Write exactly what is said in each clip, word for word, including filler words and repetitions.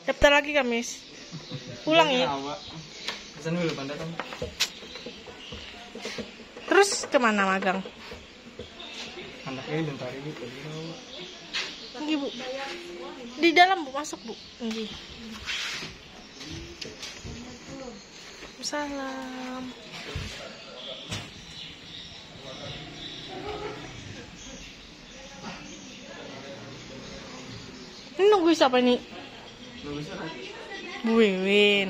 Daftar lagi Kamis. Pulang ya. Pesan dulu Pan datang. Terus kemana magang? Anaknya bentar ini tadi. Nggih, Bu. Di dalam, Bu, masuk, Bu. Nggih. Salam. Ini nunggu siapa nih? Nunggu siapa? Bu Wiwin.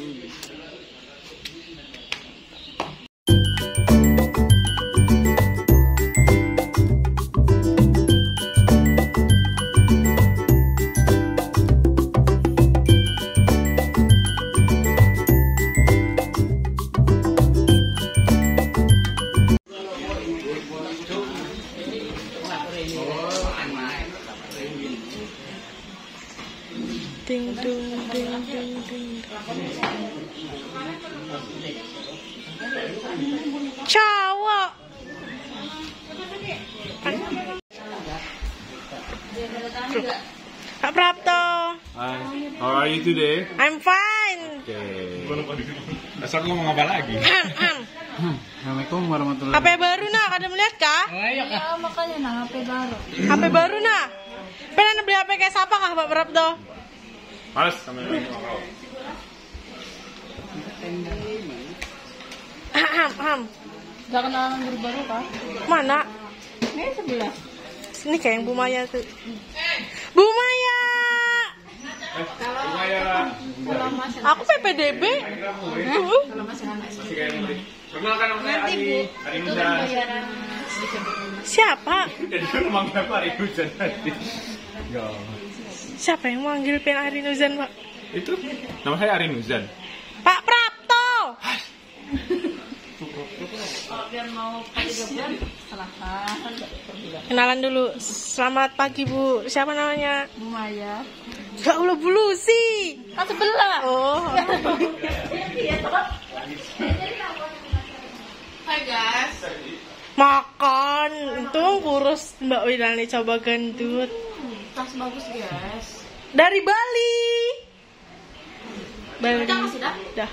Ding dung ding ding ding. Cowok. Kak Prapto. Hi, how are you today? I'm fine. Okay. Besok ngomong apa lagi? Assalamualaikum warahmatullahi H P baru nak, ada melihat kah? Ya, makanya nah H P baru. H P baru nak. Pengen beli H P kayak siapa kah Pak Prapto? Males sama yang ini kau. Ham, ham. Gak kenalan guru baru kah? Mana? Ini sebelah. Ini kayak yang Bu Maya tuh. Bu Maya. Lumayan. Kalau masih Aku P P D B. Uh. kalau masih anak sih. Masih kayak ini. Perkenalkan nama saya Nanti Bu, Adi. Adi itu kan Nuzan. bayaran sedikit dulu. Siapa? Jadi kan manggil apa Adi Nuzan tadi? Enggak. Siapa yang manggil Pen Ari Nuzan, Pak? Itu nama saya Ari Nuzan. Pak Prapto. Kalau biar mau tiga bulan, silahkan per bulan. Kenalan dulu. Selamat pagi, Bu. Siapa namanya? Bu Maya. Ya Allah, Bu Lucy. Ah sebelah. Oh. Hai guys. Makan. Untung kurus Mbak Widani coba gendut. Tas bagus guys. Dari Bali. Bali. Udah masih dah? Dah.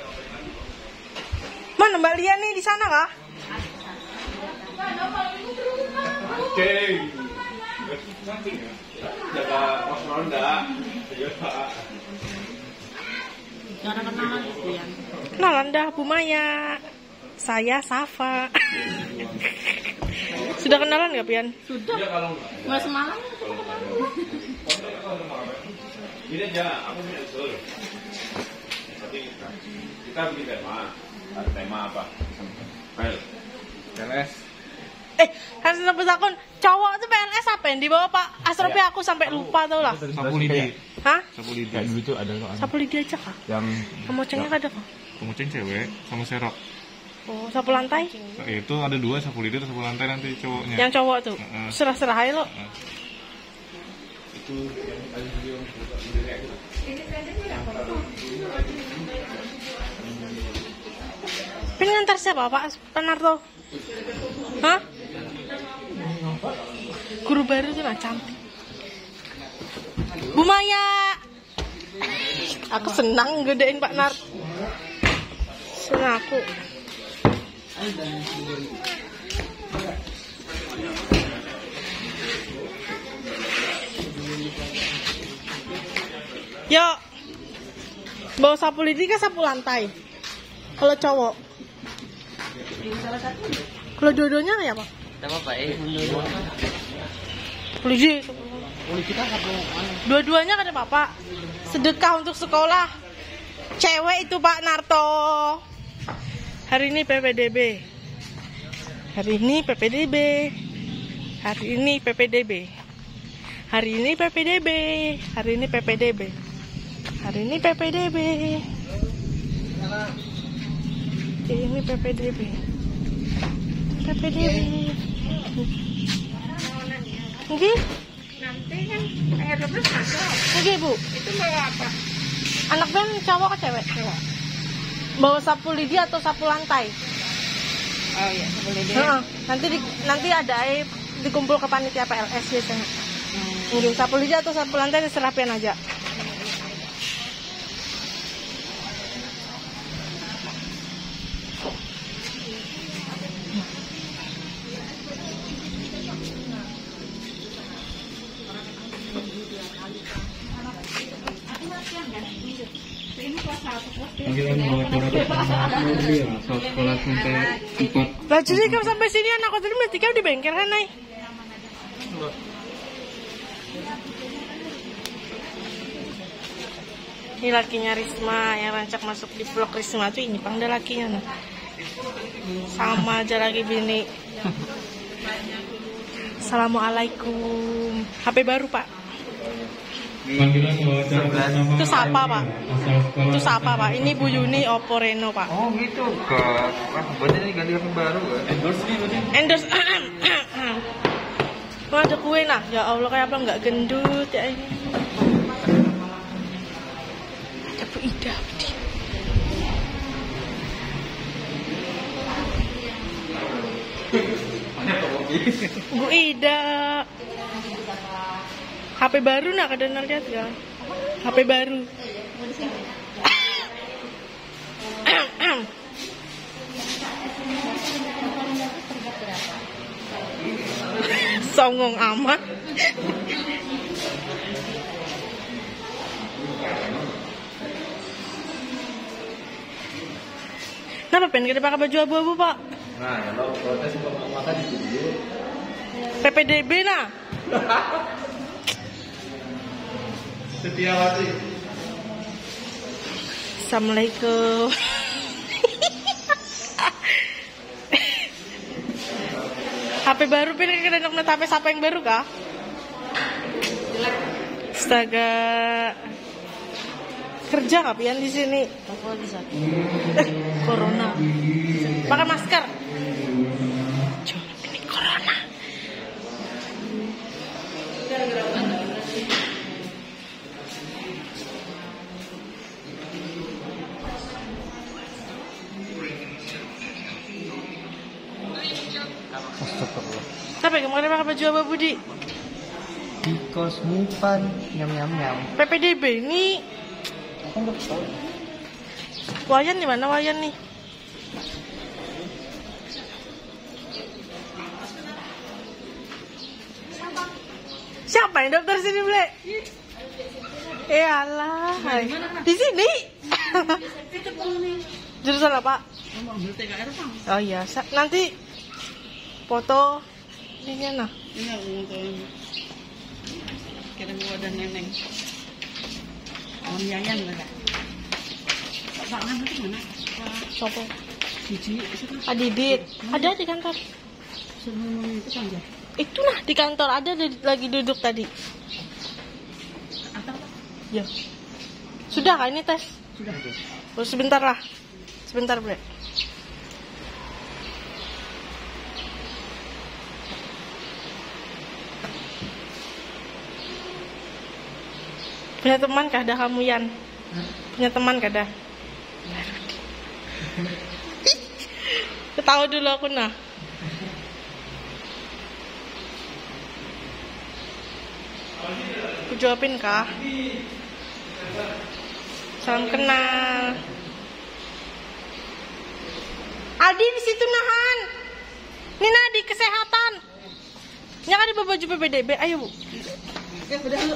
Mana Mbak Lia nih di sana kah? Oke. Jaga pos ronda. Jangan kenalan kalian. Kenalan dah Bu Maya. Saya Safa. Sudah kenalan nggak Pian? Sudah. Mulai semalam. Ini aja, aku punya usul. Tapi kita bikin tema. Ada tema apa? Well, P L S. Eh, kan sebut akun cowok tuh P L S apa yang dibawa Pak Asrofi aku sampai lupa tau lah. Sapu lidi. Hah? Sapu lidi. Kayak dulu tuh ada kok. Sapu lidi aja kah? Yang Kemocengnya ada kah? kemoceng cewek sama serok. Oh, sapu lantai? Nah, itu ada dua sapu lidi atau sapu lantai nanti cowoknya. Yang cowok tuh. Heeh. Serah-serah aja lo. Itu yang ada video kayak gitu. Pin ngantar siapa Pak Panarto? Hah? Guru baru tuh nah cantik. Bu Maya. Aku senang gedein Pak Nar. Senang aku. Yuk. Bawa sapu lidi kan sapu lantai. Kalau cowok. Kalau dua-duanya kayak apa? Tidak apa-apa eh. Lidi. Kita satu Dua-duanya kan apa? Sedekah untuk sekolah. Cewek itu Pak Narto. Hari ini P P D B. Hari ini P P D B. Hari ini P P D B. Hari ini P P D B. Hari ini P P D B. Hari ini P P D B. Ini P P D B. P P D B. Nggih. Nanti kan tanggal dua belas masuk. Nggih, Bu. Itu bawa apa? Anak Ben cowok ke cewek? Cewek. Bawa sapu lidi atau sapu lantai? Oh iya, boleh deh. Heeh. Nanti di, nanti ada air dikumpul ke panitia P L S biasanya. Mungkin sapu lidi atau sapu lantai terserah pian aja. ini kelas satu kelas dua. Panggilan bawa coret sama mobil lah. Soal sekolah sampai empat. Lah jadi kalau sampai sini anak tadi mesti kau di bengkel kan, Nay? Ini lakinya Risma yang rancak masuk di vlog Risma tuh ini pangda lakinya nah. Sama aja lagi bini. Assalamualaikum. H P baru, Pak. Panggilan bawa coret sama. Itu siapa, Pak? Asal sekolah. Itu siapa, Pak? Ini Bu Yuni Oppo Reno, Pak. Oh gitu kak, wah buatnya ini ganti H P baru kan? Endorse nih berarti. Endorse. Wah, ada kue nah. Ya Allah, kayak apa nggak gendut ya ini. Ada Bu Ida. Bu Ida. H P baru nak ada lihat ya. H P baru. Songong amat. Kenapa pengen kita pakai baju abu-abu, Pak? Nah, kalau protes maka ditunjuk. P P D B nah. Setiawati. Assalamualaikum. H P baru pilih kena nak H P siapa yang baru kah? Astaga. Kerja nggak pian di sini? Eh, corona. Pakai masker. Cuma ini corona. Tapi kemarin pakai baju apa Budi? Di Kosmupan nyam nyam nyam. P P D B ini. Wayan di mana Wayan nih? Siapa yang dokter sini, Ble? Eh alah. Di sini. Jurusan apa? Oh iya, Sa- nanti foto ini nah. Ini untuk kirim wadah neneng. Om Yayan enggak? Pak Ngan itu mana? Sopo? Cici itu kan Adidit. Ada di kantor. sebelum itu kan ya. Itu nah di kantor ada di- lagi duduk tadi. Atau Ya. Sudah kah ini tes? sudah. Oh, sebentar lah. Sebentar, Bre. Punya teman kah dah kamu, Yan? Punya teman kah dah? Ketawa dulu aku nah. Aku jawabin kah? Salam kenal. Adi di situ nahan. Nina di kesehatan. Nya kan di baju P P D B. Ayo, Bu. Ya udah lu.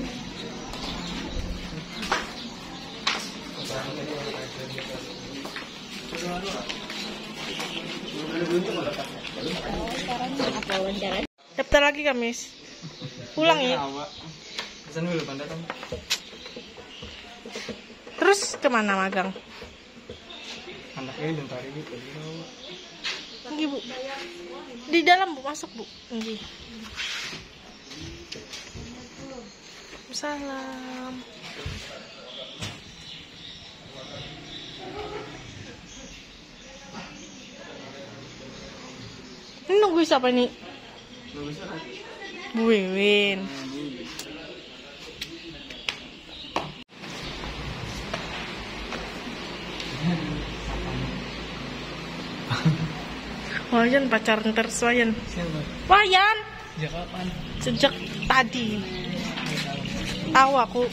Daftar lagi Kamis. Pulang ya. Pesan dulu pandai kan. Terus kemana magang? Anaknya bentar ini tadi. Nggih, Bu. Di dalam, Bu, masuk, Bu. Nggih. Salam. Ini nunggu siapa nih? Bu Wiwin. Wayan pacaran terus Wayan. Siapa? Wayan Ya kapan? sejak tadi. Tahu aku.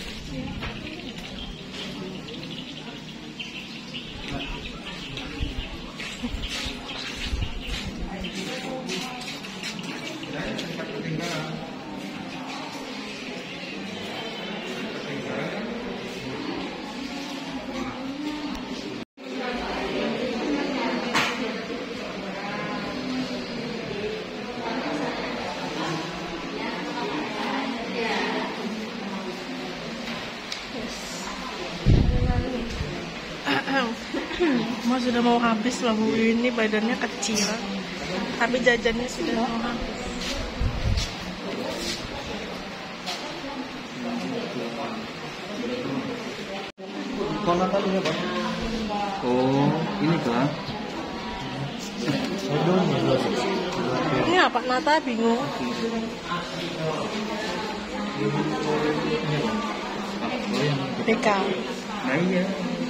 Mas sudah mau habis loh Bu, ini badannya kecil tapi jajannya sudah mau habis. Kalau Natal ini apa? Oh, ini kah? Ini apa Nata bingung. B K. Nah iya.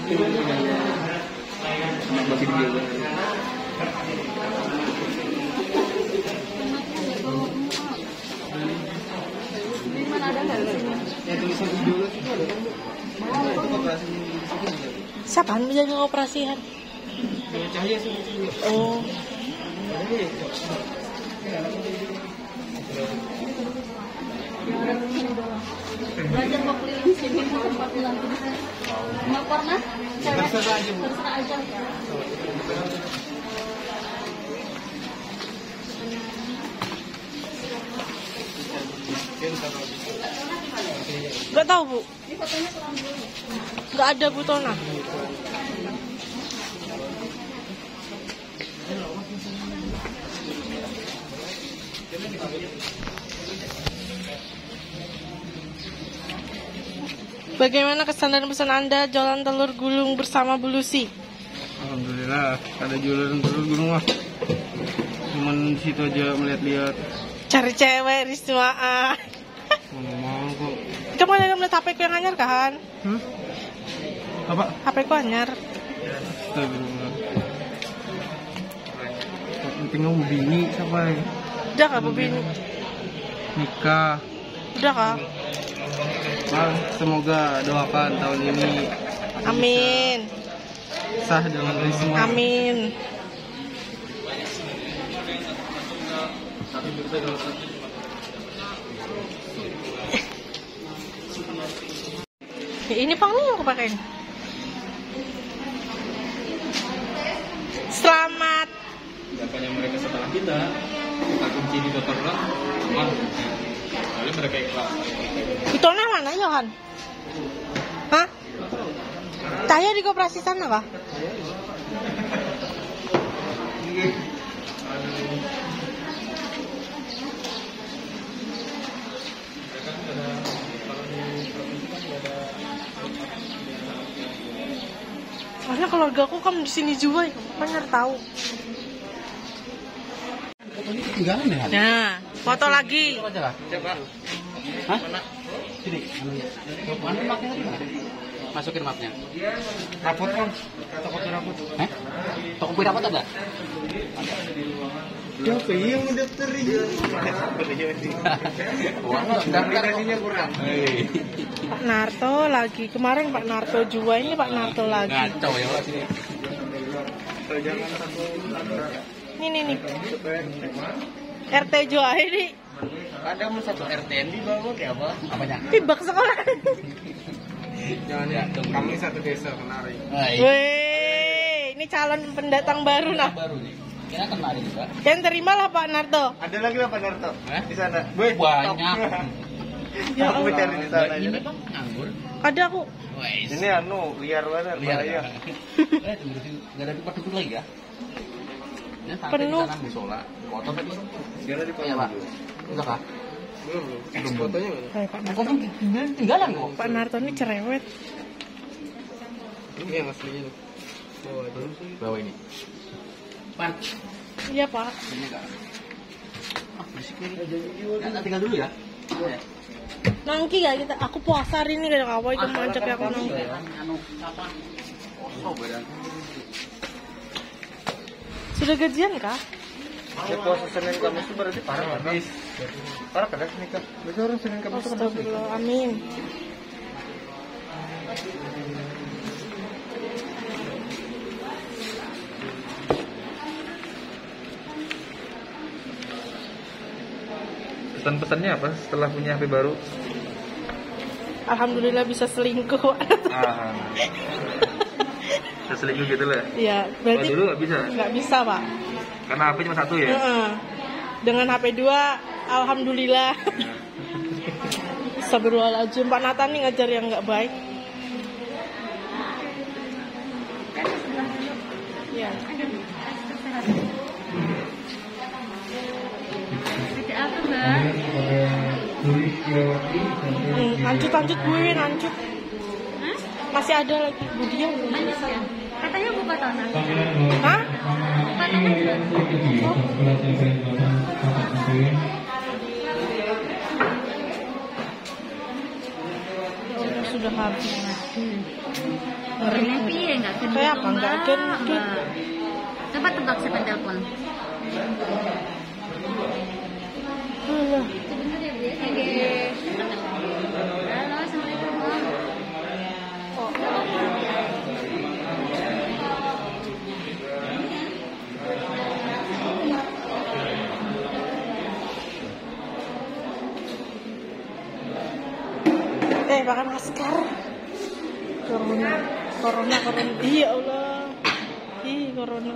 Masih di Jawa. Siapa yang menjaga operasian? Oh. Belajar mau keliling sini mau tempat bilang nggak pernah terserah aja terserah aja. Gak tahu Bu. Gak ada Bu Tona. Bagaimana kesan dan pesan Anda jualan telur gulung bersama Bu Lucy? Alhamdulillah ada jualan telur gulung mah. Cuman di situ aja melihat-lihat. Cari cewek Risma. Mau mau kok. Kamu ada ngeliat H P ku yang anyar kan? Hmm? Apa? H P ku anyar. Astagfirullah. Penting kamu bini siapa ya? Udah kah Bu Bini? Nikah. Udah kah? Bang, semoga doakan tahun ini Amin. sah dengan Risma. Amin. Ya, ini pang yang aku pakai. Selamat. Siapanya mereka setelah kita, kita kunci di dokter lah, aman. Lalu mereka ikhlas. Betulnya mana Johan? Hah? Saya di koperasi sana kah? Karena keluarga aku kan di sini juga, kan harus tahu. Ketinggalan ya? Nah, foto lagi. Coba. Hah? Sini. Mana mapnya tadi? Masukin mapnya. Rapot bang, toko rapot. Eh? Toko kue rapot ada? Siapa yang mendaftar ini? Uang daftar kurang. Pak Narto lagi. Kemarin Pak Narto juga, ini Pak Narto lagi. Ngacau ya Pak sini. Ini nih nih. R T Joa ini. Ada mau satu R T N di bawah kayak apa? Apanya? Pibak sekolah. Jangan ya, kami satu desa menari. Weh, ini calon pendatang baru nah. Baru nih. Kira kan lari juga. Yang terimalah Pak Narto. Ada lagi lah Pak Narto Eh? di sana. Banyak. Ya Aku Allah. cari di sana aja. Ini bang nganggur. Ada aku. Wes. Ini anu liar banget. Lihat bahaya. ya. Eh, tunggu sini. Enggak ada tempat duduk lagi ya? Ya, santai Penuh. di sana musola. Kotor tadi. Sekarang di Iya, Pak. Udah kah? Belum belum. Fotonya mana? Hai, Pak Narto. Kok kan tinggal tinggalan kok? Pak Narto ini cerewet. Ini yang aslinya nih. Bawa aja. Bawa ini. Pan. Iya Pak. Ini enggak. Ah, berisik ini. Nah, tinggal dulu ya. Ya. Nangki ya kita. Aku puasa hari ini gak ada kawan itu ngajak aku nangki. Anu apa? Oh, badan. Sudah gajian kah? Ya puasa Senin Kamis itu berarti parah habis. Parah kan nikah. Besok orang Senin Kamis itu kan habis. Astagfirullah, amin. Pesan-pesannya apa setelah punya H P baru? Alhamdulillah bisa selingkuh. Ah. Bisa selingkuh gitu lah. Iya, Oh, berarti dulu nggak bisa. nggak bisa Pak. Karena H P cuma satu ya. Heeh. Dengan H P dua, alhamdulillah. Astagfirullahaladzim, Pak Nathan nih ngajar yang nggak baik. Ada apa, Mbak? Hmm, lanjut lanjut gue lanjut. Hah? Masih ada lagi Budia. Lanjut ya? Katanya buka tanah. Hah? Buka tanah juga. Oh, sudah habis. Ngerinya piye nggak gendut, Kayak apa? Nggak Mbak? gendut. Mbak. Coba tebak siapa yang telepon. Alah. Sebentar ya, Bu ya. Oke. Halo, Assalamualaikum, Om. Eh, pakai masker. Corona, corona, corona. Iya Allah. Ih, corona.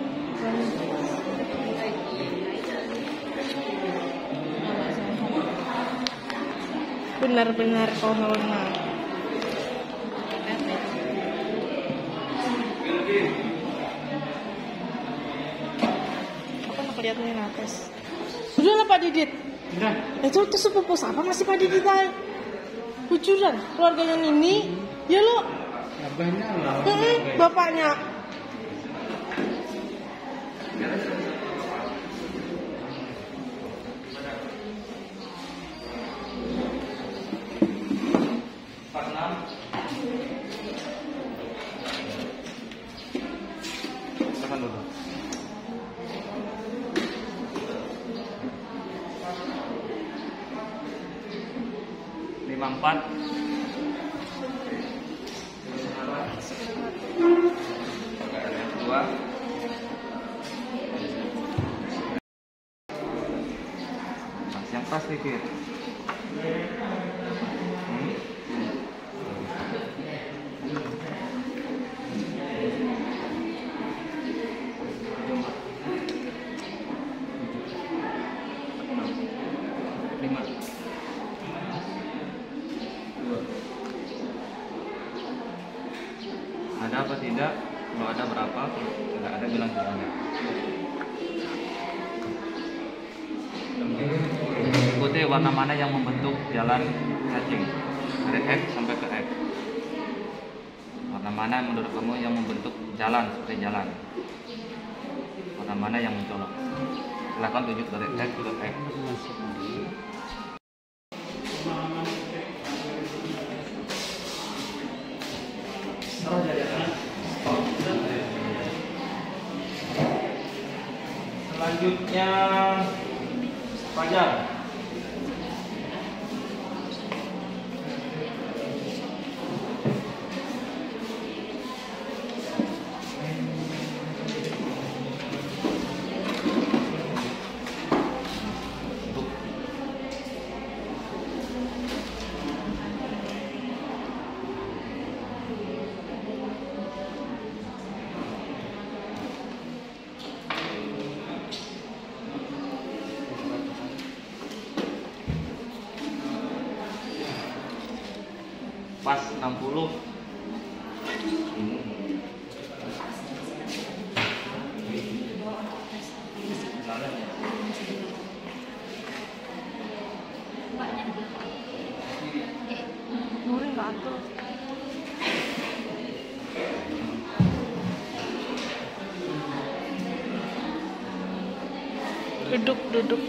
Benar-benar corona. Apa nak lihatnya napas? Sudah lah Pak Didit. Udah. Itu tuh sepupu siapa masih Pak Didit ay? Bujuran, keluarganya Nini. Ya lo. Abahnya lah. Mm-mm, bapaknya. Tekan dulu. Lima empat. Dua. Mas yang pas pikir. Hmm. Lima. Dua. Ada apa tidak? Kalau ada berapa? Kalau tidak ada bilang tidak ada. Ikuti warna mana yang membentuk jalan cacing dari X sampai ke X. Warna mana menurut kamu yang membentuk jalan seperti jalan? Warna mana yang mencolok? Silakan tunjuk dari X ke X. Selanjutnya Fajar. Pas enam puluh. Nuri nggak atur. Duduk, duduk.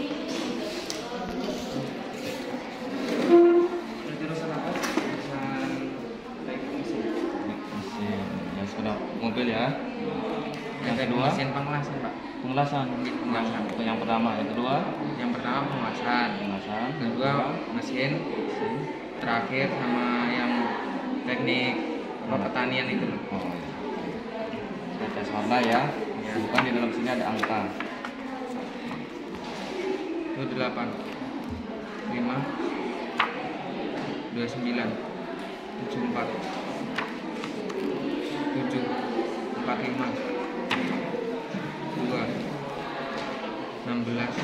Ya sudah mobil ya. Yang kedua mesin pengelasan, Pak. pengelasan. Pengelasan. Itu yang pertama, yang kedua Yang pertama pengelasan, pengelasan. yang kedua mesin, terakhir sama yang teknik pertanian itu loh. Oh, iya. Kita tes warna ya. Ya. Bukan di dalam sini ada angka. Itu delapan, lima, dua sembilan, tujuh empat, tujuh, empat lima, dua, enam belas,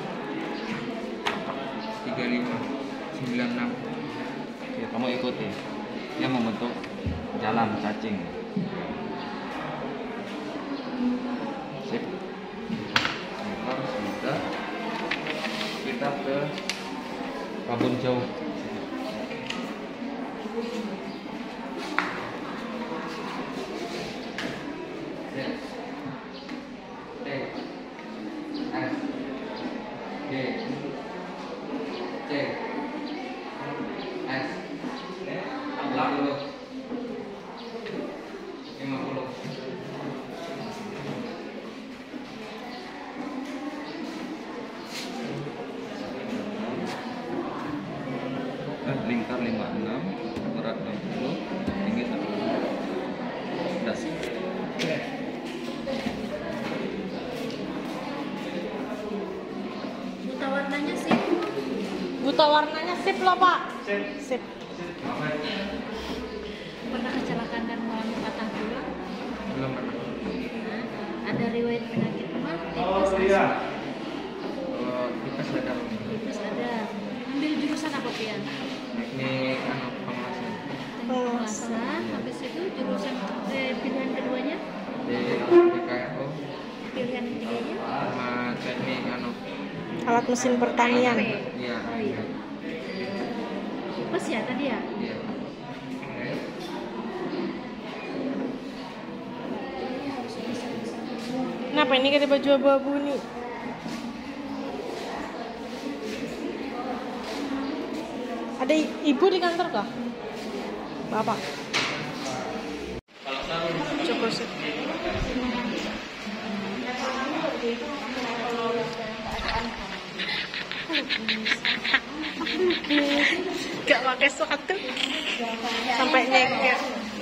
tiga lima, sembilan enam. Ya, kamu ikuti. Dia membentuk jalan cacing. sip. Motor sudah. Kita ke Babon Jauh. Lingkar lima puluh enam, berat enam puluh, tinggi satu puluh. Das. Buta warnanya sih. Buta warnanya sip loh pak. Sip. Pernah kecelakaan dan mengalami patah tulang. Belum pernah. Nah, ada riwayat penyakit mah, Oh tipes, iya. Kalau tipes ada tipes ada. Ambil jurusan apa Pian? teknik anu pengelasan Penguasa. Habis itu jurusan eh, pilihan keduanya, di D K O pilihan ketiganya. sama teknik anu Alat mesin pertanian. iya Oh iya. Tipes ya tadi ya. iya. Kenapa ini ada baju abu-abu nih? Ada i- ibu di kantor kah? Bapak. Cukup sih. Gak pakai sepatu sampai nyengkel.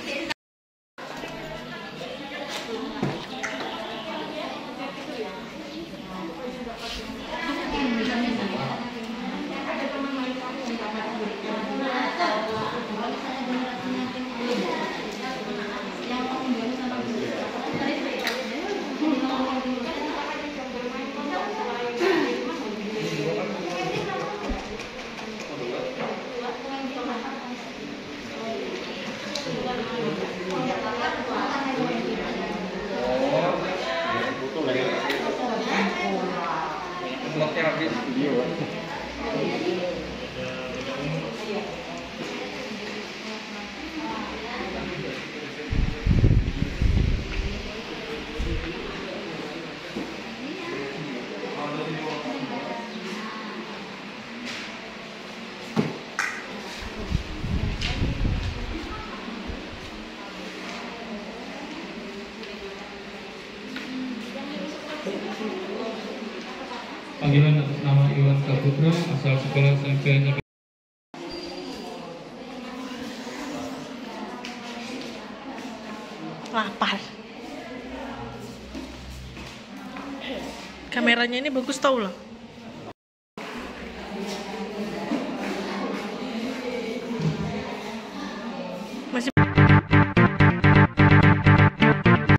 Bloknya habis. Panggilan atas nama Iwan Saputra, asal sekolah S M P Negeri. Lapar. Kameranya ini bagus tau loh.